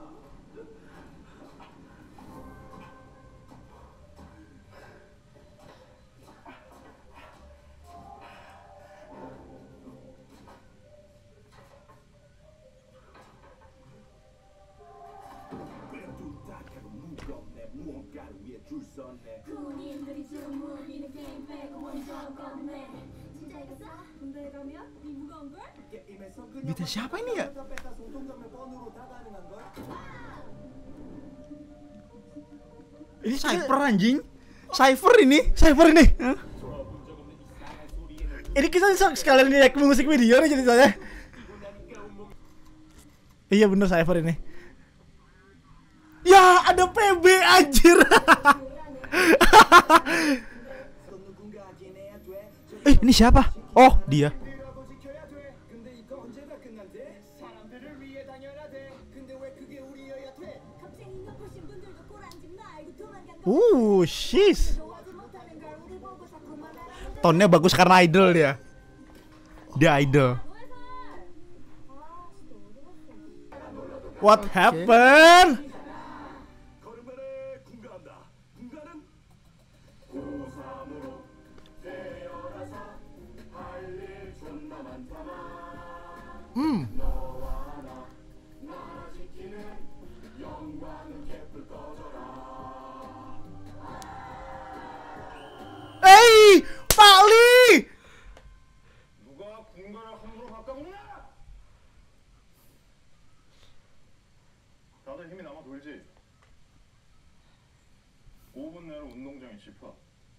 뚜딱하고 무겁네 무언가를 위해 줄 섰네. 군인들이 주무기는 게임 빼고 먼저 걷네. 진짜 이겼어? 근데 이러면 이 무거운 걸? 게임에서 Bita siapa ini ya? 뺐다 송동점의 번으로 다 가능한 걸. ini Cypher anjing. Cypher ini. Cypher ini. Ini kita bisa sekalian react musik video nih jadi saya. Iya bener Cypher ini. Ya ada P B anjir. 누군가에겐 해야 돼. Eh, ini siapa? Oh, dia. 이라고 지켜야 돼. 근데 이거 언제 다 끝난대? 사람들을 위해 다녀야 돼. 근데 왜 그게 우리여야 돼? 갑자기 높으신 분들도 꼬랑지 말고 도망간 거. Uh, she's. 좋아하지 못하는 걸 우리 보고 자꾸만 하라는 Tonnya bagus karena idol dia. Dia idol. What happened? 걸음발에 군가한다. 군가는 고삼으로 태어나서 할 일 존나 많다만 Hmm. 너와 나 나라 지키는 영광은 개뿔 꺼져라. Hey, Pak Li. 누가 군가를 함부로 바꿔먹냐? 다들 힘이 남아 돌지. 오 분 내로 운동장에 집합.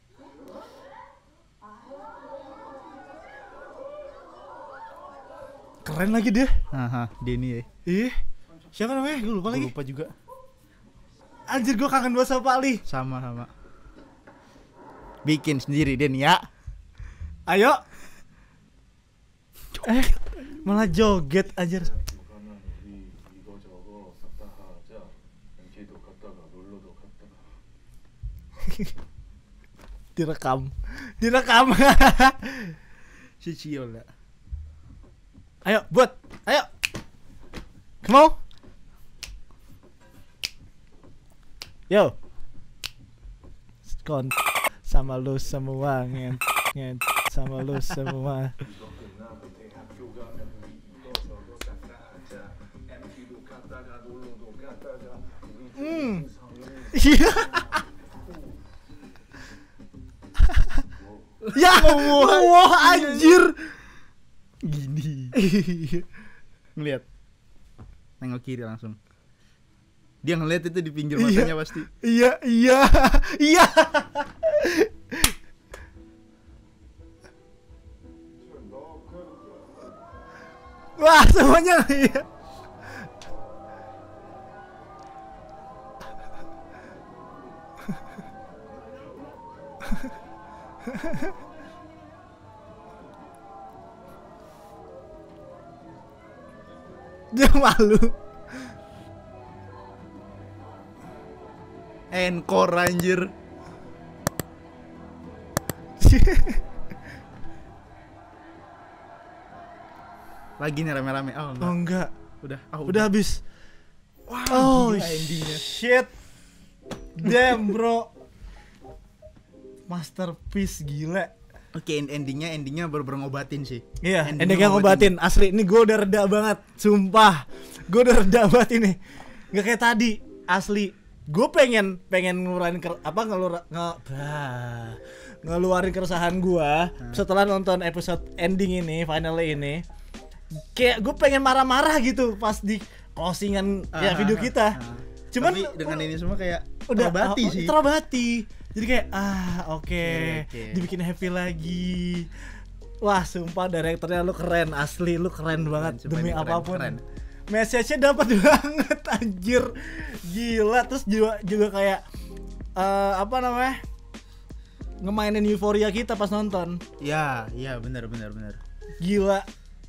Keren lagi dia. Haha, dia ini ya. Ih, siapa namanya? Gue lupa Gua lagi. lupa juga. Anjir gue kangen banget sama Pak Li. Sama sama. Bikin sendiri Den ya. Ayo. Eh, malah joget anjir. 그러면 우리 이거 저거 싹 다 하자. 엠티도 갔다가 놀러도 갔다가. Direkam. Direkam. Si Ciol ya. Ayo, buat. Ayo. Come on. Yo. Kon sama lu semua ngen ngen sama lu semua. 이거 끝나고 대학교 가면 우리 이거 저거 싹 다 하자. 엠티도 갔다가 놀러 Hmm. Iya. Ya, wah anjir. Gini. Ngeliat. Nengok kiri langsung. Dia ngeliat itu di pinggir matanya pasti. Iya, iya, iya. Wah, semuanya iya. Dia malu. Encore anjir. Lagi nih rame-rame. Oh enggak. Oh enggak. Udah. Oh, Udah habis. Wow, Oh gila endingnya. shit. Damn bro. Masterpiece gila. Oke, endingnya endingnya bener-bener ngobatin sih. Iya, Endingnya endingnya ngobatin. Asli, ini gue udah reda banget. Sumpah, gue udah reda banget ini. Gak kayak tadi. Asli, gue pengen pengen ngeluarin ker, apa ngelur nge, bah, ngeluarin keresahan gue hmm. setelah nonton episode ending ini, finally ini. Kayak gue pengen marah-marah gitu pas di closingan uh, ya video kita. Uh, uh. Cuman tapi dengan ini semua kayak udah terobati oh, sih. Terobati. Jadi kayak ah oke, okay. okay. dibikin happy lagi. Wah sumpah direkturnya lu keren, asli lu keren banget keren, demi keren, apapun. Keren. Message-nya dapat banget anjir. Gila, terus juga juga kayak uh, apa namanya? Ngemainin euforia kita pas nonton. Ya, iya benar benar benar. Gila.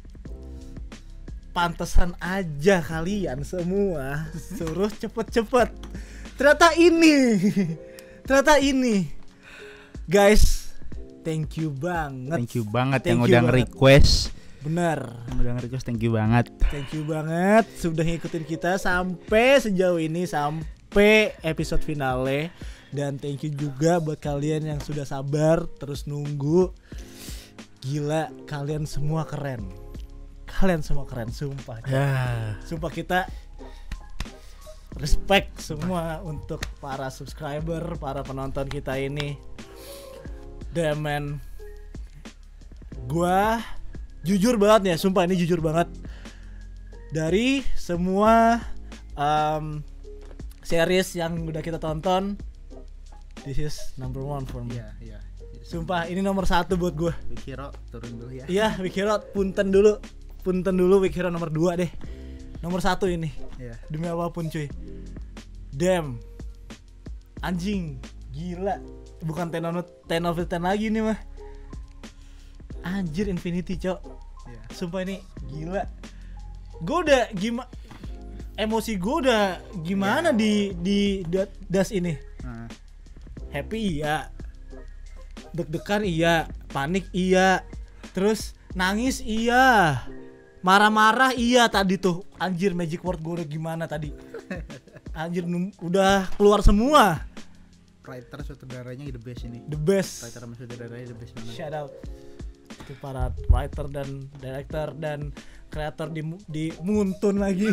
Pantesan aja kalian semua suruh cepet-cepet. Ternyata ini. Ternyata ini. Guys, thank you banget. Thank you banget thank yang you udah nge-request. Bener. Yang udah nge-request, thank you banget. Thank you banget sudah ngikutin kita sampai sejauh ini, sampai episode finale. Dan thank you juga buat kalian yang sudah sabar terus nunggu. Gila, kalian semua keren. Kalian semua keren, sumpah. Ya. Sumpah kita respect semua untuk para subscriber, para penonton kita ini. Damn man. Gua jujur banget ya, sumpah ini jujur banget. Dari semua um, series yang udah kita tonton, this is number one for me. Iya, iya. Sumpah ini nomor satu buat gue. Wikiro turun dulu ya. Iya, Wikiro punten dulu. Punten dulu Wikiro nomor dua deh. Nomor satu ini. Iya. Demi apapun cuy. Damn. Anjing, gila. Bukan ten over ten lagi nih mah. Anjir Infinity, Cok. Iya. Sumpah ini gila. Gue udah gimana, emosi gue udah gimana ya. di di das ini. Nah. Happy iya. Deg-degan iya, panik iya. Terus nangis iya. Marah-marah iya tadi tuh. Anjir magic word gue udah gimana tadi. Anjir udah keluar semua. Writer sutradaranya the best ini. The best. Writer sama sutradaranya the best banget. Shout out ke para writer dan director dan kreator di di Muntun lagi.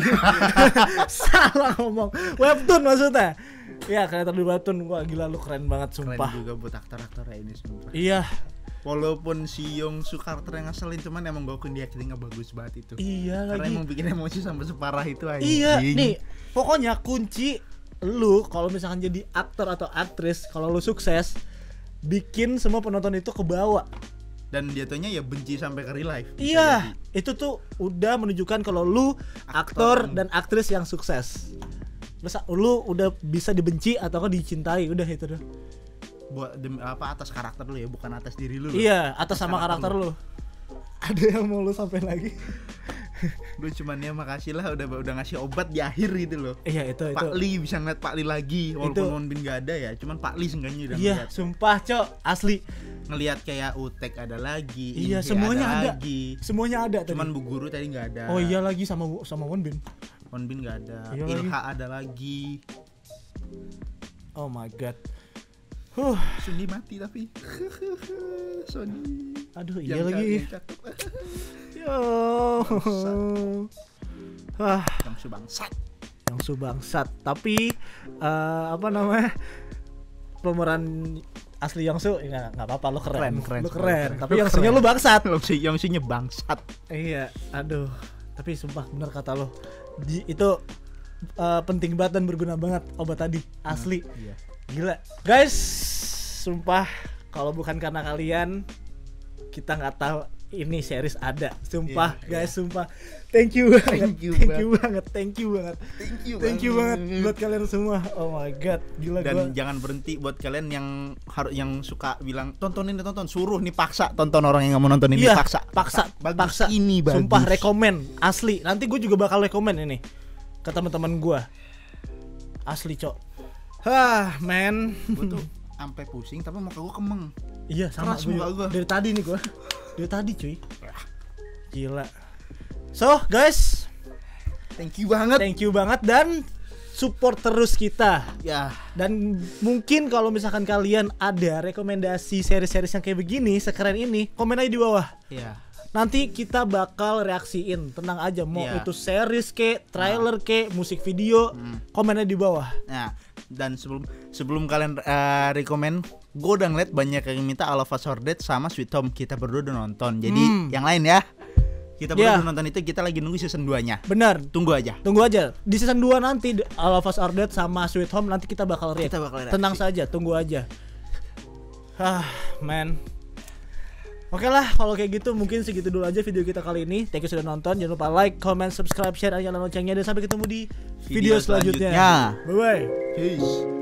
Salah ngomong. Webtoon maksudnya. Ya kreator di Webtoon, gua gila lu keren banget sumpah. Keren juga buat aktor-aktornya ini sumpah. Iya. Walaupun si Young Soo karakter yang ngeselin, cuman emang Gokun di actingnya bagus banget itu. Iya karena lagi. emang bikin emosi sampai separah itu aja. Iya, nih pokoknya kunci lu kalau misalkan jadi aktor atau aktris, kalau lu sukses bikin semua penonton itu kebawa. Dan jatuhnya ya benci sampai ke real life. Iya, jadi. Itu tuh udah menunjukkan kalau lu aktor, aktor dan aktris yang sukses. Terus lu udah bisa dibenci atau dicintai, udah itu tuh. Buat dem, apa atas karakter lu ya, bukan atas diri lu. Iya, atas, atas sama karakter, karakter lu. lu. Ada yang mau lu sampai lagi? Gue cuman ya makasih lah udah udah ngasih obat di akhir gitu loh. Iya itu Pak itu. Li bisa ngeliat Pak Li lagi walaupun Wonbin gak ada ya, cuman Pak Li seenggaknya udah iya, ngeliat. Iya, sumpah Cok, asli. Ngeliat kayak Utek ada lagi, iya semuanya ada, ada. Lagi. Semuanya ada tadi. Cuman Bu Guru tadi nggak ada. Oh iya lagi sama sama Wonbin. Wonbin nggak ada. Iya Ilha lagi. ada lagi. Oh my god. Huh. Sundi mati tapi. Sundi. Aduh iya lagi. Yo. Wah. Yang bangsat. Yongsu bangsat. Tapi uh, apa namanya? Pemeran asli Yongsu ya nggak apa-apa, lo keren, Keren, keren, lo keren. keren. Tapi Lo Yongsunya keren. lo bangsat. Yongsu Yongsunya bangsat. Iya, aduh. Tapi sumpah bener kata lo. Di, itu uh, penting banget dan berguna banget obat tadi, asli. Iya. Gila. Guys, sumpah kalau bukan karena kalian kita nggak tahu ini series ada. Sumpah, Iya, guys, sumpah. Thank you banget. Thank you thank you banget. Thank you banget. Thank you. Thank you banget buat kalian semua. Oh my god, gila Dan gua. jangan berhenti buat kalian yang harus yang suka bilang tontonin deh, tonton, suruh nih, paksa tonton orang yang nggak mau nonton ini, Iya, paksa. paksa, bagus paksa. ini bagus. Sumpah rekomen, asli. Nanti gue juga bakal rekomen ini ke teman-teman gue. Asli, Cok. Hah, man. Gue tuh sampai pusing tapi muka gue kemeng. Iya, sama Keras gue muka juga. gua. Dari tadi nih gue. Dari tadi, cuy. Gila. So, guys, Thank you banget. thank you banget dan support terus kita. Ya, Dan mungkin kalau misalkan kalian ada rekomendasi seri-series yang kayak begini, sekeren ini, komen aja di bawah. ya. Nanti kita bakal reaksiin, tenang aja. Mau Iya. itu series ke, trailer ke, musik video, komen aja di bawah. Nah, dan sebelum sebelum kalian uh, rekomen, gue udah ngeliat banyak yang minta All of Us Are Dead sama Sweet Home. Kita berdua udah nonton. Jadi Hmm. yang lain ya. Kita berdua Ya. udah nonton itu, kita lagi nunggu season dua-nya. Benar. Tunggu aja. Tunggu aja. Di season dua nanti All of Us Are Dead sama Sweet Home nanti kita bakal react. Kita bakal reaksi. Tenang saja, tunggu aja. Ah, man. Oke lah, kalau kayak gitu mungkin segitu dulu aja video kita kali ini. Thank you sudah nonton. Jangan lupa like, comment, subscribe, share, dan nyalain loncengnya. Dan sampai ketemu di video, Video selanjutnya. selanjutnya. Bye bye. Peace.